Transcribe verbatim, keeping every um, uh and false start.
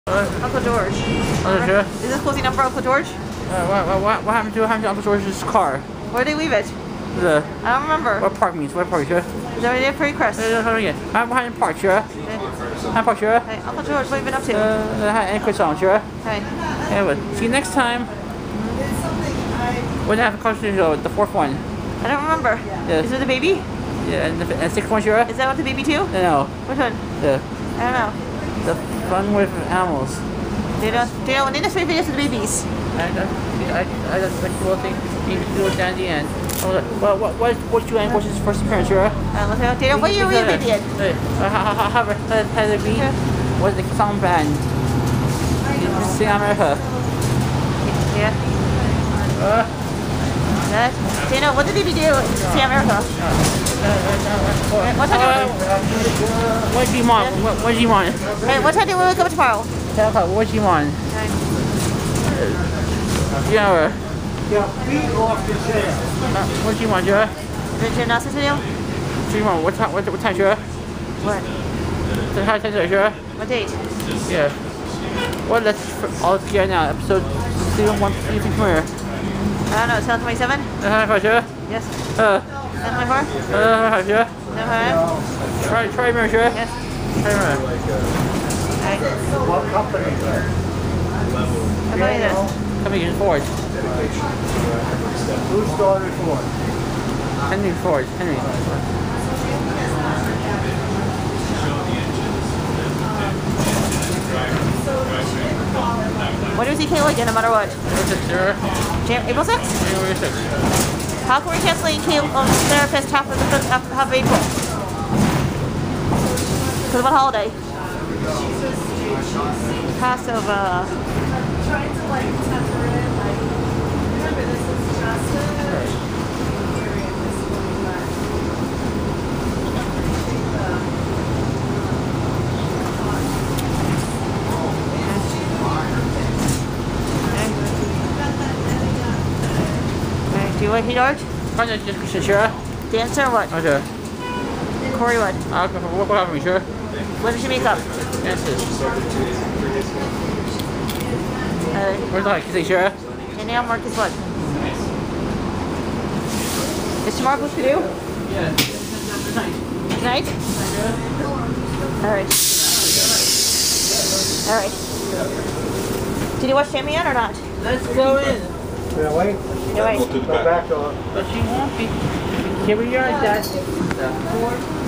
Uncle George. Uncle George? Is this closing number Uncle George? Uh, what, what, what, what happened to what happened to Uncle George's car? Where did they leave it? The, I don't remember. what park means? What park, sure? Is that right for Chris? Uh, hold on again. I'm behind the park, sure? Okay. I'm park, sure? Hey, Uncle George, what have you been up to? Uh, and Chris on, sure? Hey. Anyway, see you next time. We're gonna have a question show, the fourth one. I don't remember. Yes. Is it the baby? Yeah, and the and sixth one, sure? Is that what the baby too? No. Which one? Yeah. I don't know. The fun with animals. Do you know, do you know when they just make videos of the babies? I I I just like cool thing. You can do it down the end. What what what what you and what's his first appearance, sure? Uh, let's see. Do you know what year were you baby in? How has it been? Was the song band? Sing America. Yeah. Uh, That. Do you know what did baby do in Sing America? What time do What do you want? What, what do you want? Hey, what time do we wake up tomorrow? Tell her what do you want? Okay. Yeah. Yeah, feet off the chair. Uh, what do you want, Joe? Is it your analysis video? What do you want? What time? What, what time, Joe? What? The high time, Joe? What date? Yeah. Well, let's all together now. Episode season one, season premiere. I don't know. seven twenty-seven? Uh, high Joe? Yes. Uh, seven twenty-four? uh, high Joe? seven twenty-five? Try, try mirror, Joe? Yes. Try mirror. Okay. What company? What company is this? Coming in Ford. Who started for? Henry Ford. Henry. What is he canceling no matter what? What's it, sir? Jan April sixth? January sixth. How can we canceling Kate on therapist half of the half, half of April? Because of what holiday? Passover. Trying to like temper it, like remember this is just a period this morning, Okay, do you like George? Kind of just sure. Dancer or what? Okay. Corey what? Uh, what what happened, sure? When did she make up? Yes, yes. Uh, Where's the like? Is he sure? and now Marcus what? Is tomorrow supposed to do? Yeah. Tonight? Alright. Alright. Did you watch Tammy yet or not? Let's go in. Yeah, wait. No, wait. Go back on. But she won't be. Here we are, Dad.